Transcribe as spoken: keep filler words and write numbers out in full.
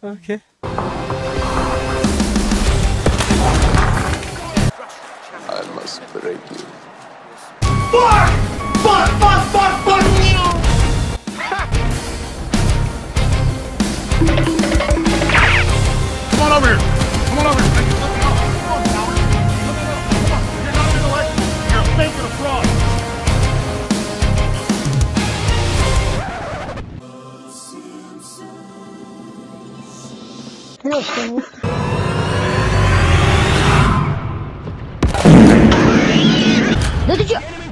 Okay. I must break you. Fuck! Fuck! Fuck! Fuck! Fuck! Come on over here! Come on over here! Let me out! Come on, coward! Let me out! Come on! You're not in the way! You're a fake and a fraud! Да ты чё?